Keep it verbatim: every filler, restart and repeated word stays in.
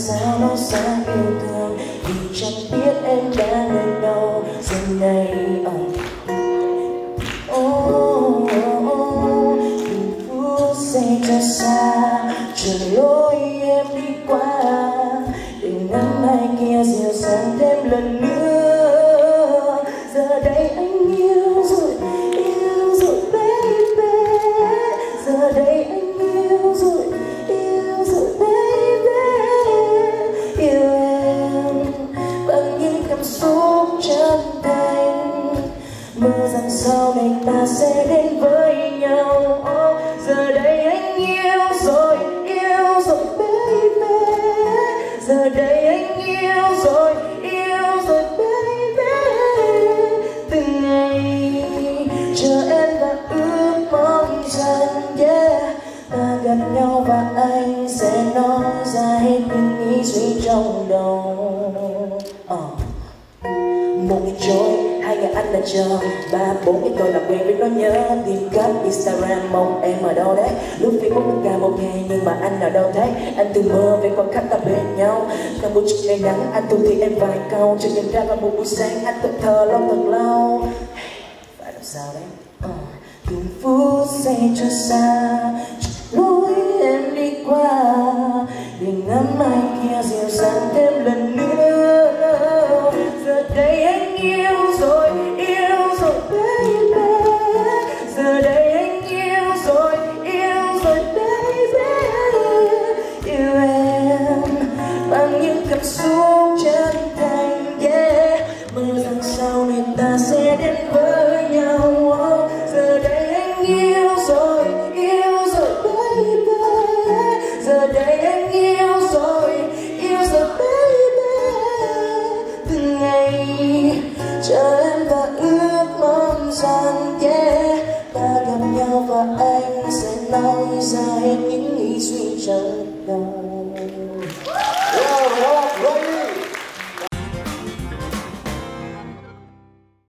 sao nói xa yêu thương, vì chẳng biết em đã nơi đâu giờ này. Oh, oh, oh, từng phút giây cho xa, chờ lối em đi qua, để nắng mai kia dịu dàng thêm lần nữa. Giờ đây anh yêu rồi, yêu rồi baby. Giờ đây anh yêu rồi, yêu rồi baby. Yêu em bằng những cảm xúc chân thành, mơ rằng sau này ta sẽ đến với nhau. Oh, giờ đây anh yêu rồi, yêu rồi baby. Giờ đây anh yêu rồi, yêu rồi baby. Từng ngày chờ em và ước mong rằng yeah, ta gặp nhau và anh sẽ nói ra hết những nghĩ suy trong đầu. uh. Một ngày trôi, hai ngày anh đã chờ, ba bốn ngày tôi làm quen với nỗi nhớ. Tìm khắp Instagram mong em ở đâu đấy, lúc Facebook tất cả một ngày nhưng mà anh ở đâu thế. Anh từng mơ về khoảng khắc ta bên nhau, cả một chút ngày nắng anh thu thì em vài câu, cho nhận ra vào một buổi sáng anh thật thờ lâu thật lâu. Phải làm sao đấy? uh. Từng phút giây cho xa, lối em đi qua, để ngắm mai kia dịu dàng thêm lần